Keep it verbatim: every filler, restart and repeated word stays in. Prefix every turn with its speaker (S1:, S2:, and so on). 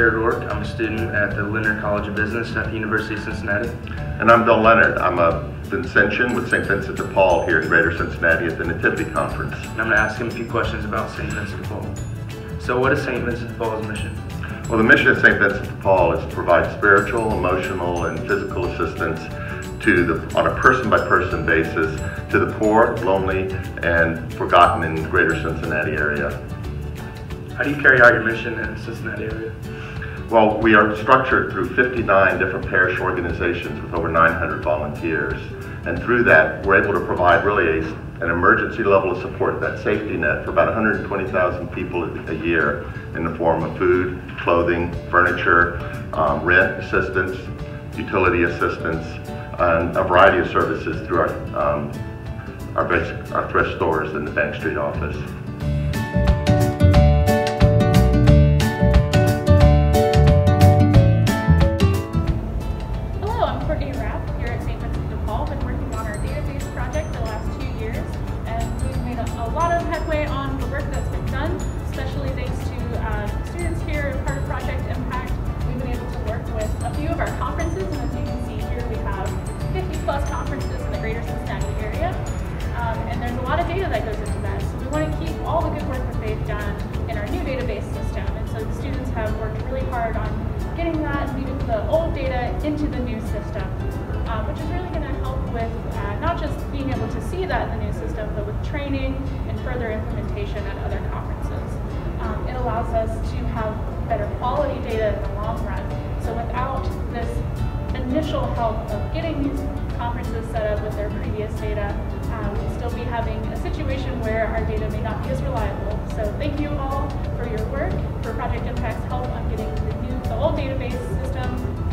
S1: Jared Rourke. I'm a student at the Lindner College of Business at the University of Cincinnati.
S2: And I'm Bill Leonard. I'm a Vincentian with Saint Vincent de Paul here in Greater Cincinnati at the Nativity Conference.
S1: And I'm going to ask him a few questions about Saint Vincent de Paul. So what is Saint Vincent de Paul's mission?
S2: Well, the mission of Saint Vincent de Paul is to provide spiritual, emotional, and physical assistance to the, on a person-by-person basis to the poor, lonely, and forgotten in the Greater Cincinnati area.
S1: How do you carry out your mission in the Cincinnati area?
S2: Well, we are structured through fifty-nine different parish organizations with over nine hundred volunteers. And through that, we're able to provide really a, an emergency level of support, that safety net, for about one hundred twenty thousand people a year in the form of food, clothing, furniture, um, rent assistance, utility assistance, and a variety of services through our, um, our, basic, our thrift stores and the Bank Street office.
S3: A lot of headway on the work that's been done, especially thanks to uh, students here as part of Project Impact. We've been able to work with a few of our conferences, and as you can see here, we have fifty plus conferences in the Greater Cincinnati area, um, and there's a lot of data that goes into that. So we want to keep all the good work that they've done in our new database system, and so the students have worked really hard on getting that, leaving the old data into the new system, um, which is really going to help with uh, not just being able to see that in the new system, but with training and further implementation at other conferences. Um, it allows us to have better quality data in the long run. So without this initial help of getting these conferences set up with their previous data, um, we'll still be having a situation where our data may not be as reliable. So thank you all for your work, for Project Impact's help on getting the new, the old database system